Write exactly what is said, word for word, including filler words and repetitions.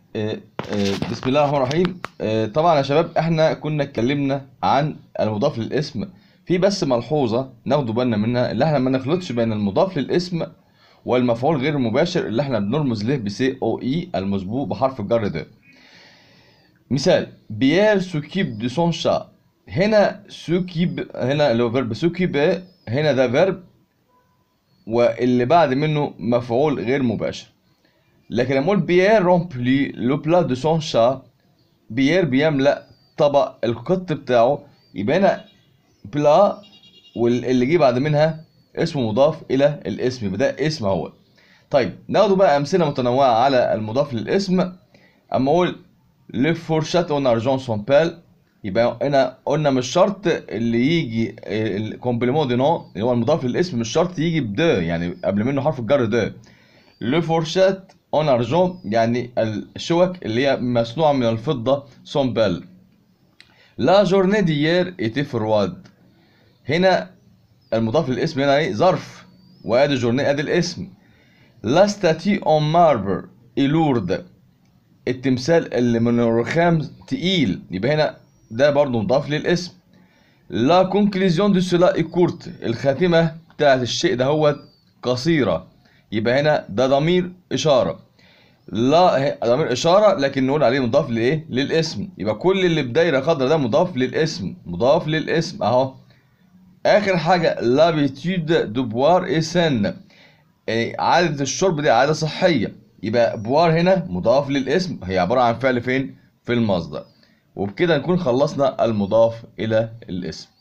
آه، آه، بسم الله الرحمن الرحيم. آه، طبعا يا شباب احنا كنا اتكلمنا عن المضاف للاسم. في بس ملحوظة ناخدوا بالنا منها، اللي احنا ما نخلطش بين المضاف للاسم والمفعول غير المباشر اللي احنا بنرمز له بسي او اي المسبوق بحرف الجر ده. مثال: بيير سوكيب دي سون شا. هنا سوكيب، هنا اللي هو فيرب سوكيب، هنا ده فيرب واللي بعد منه مفعول غير مباشر. لكن لما اقول بيير رومبلي لو بلا دو سون شا، بيير بيملأ طبق القط بتاعه، يبقى هنا بلا واللي جه بعد منها اسم مضاف الى الاسم، يبقى ده اسم اهو. طيب ناخده بقى امثله متنوعه على المضاف للاسم. اما اقول لي فورشات اون ارجون سون بال، يبقى هنا قلنا مش شرط اللي يجي الكومبليمون دي نو اللي هو المضاف للاسم مش شرط يجي بدو، يعني قبل منه حرف الجر دو. لو فورشات اون ارجون يعني الشوك اللي هي مصنوعه من الفضه سون بال. لا جورني ديير ايتي فرواد، هنا المضاف للاسم هنا ايه؟ ظرف، وادي جورني ادي الاسم. لا ستاتي اون ماربر اي لورد، التمثال اللي من الرخام تقيل، يبقى هنا ده برضو مضاف للاسم. لا كونكليزيون دو سولا اي كورت، الخاتمه بتاعت الشيء ده هو قصيره، يبقى هنا ده ضمير اشاره. لا ضمير اشاره لكن نقول عليه مضاف لايه؟ للاسم. يبقى كل اللي بدايره خضرا ده مضاف للاسم، مضاف للاسم اهو. اخر حاجه لابيتود دو بوار اي سن، عاده الشرب دي عاده صحيه، يبقى بوار هنا مضاف للاسم، هي عباره عن فعل فين؟ في المصدر. وبكده نكون خلصنا المضاف الى الاسم.